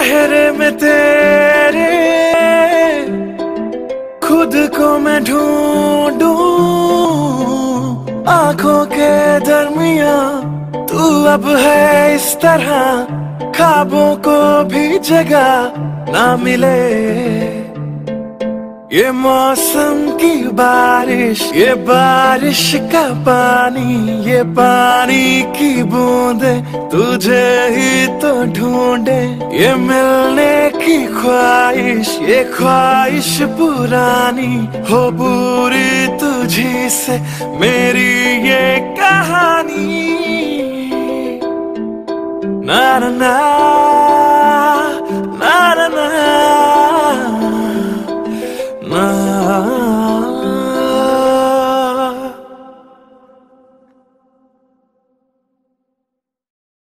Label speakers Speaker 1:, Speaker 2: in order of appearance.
Speaker 1: चेहरे में तेरे खुद को मैं ढूंढूं, आंखों के दरमिया तू अब है इस तरह, ख्वाबों को भी जगह ना मिले। ये मौसम की बारिश, ये बारिश का पानी, ये पानी की बूंदे तुझे ही तो ढूंढे। ये मिलने की ख्वाहिश, ये ख्वाहिश पुरानी हो पूरी तुझी से मेरी ये कहानी। ना ना ना ना ना ना ना।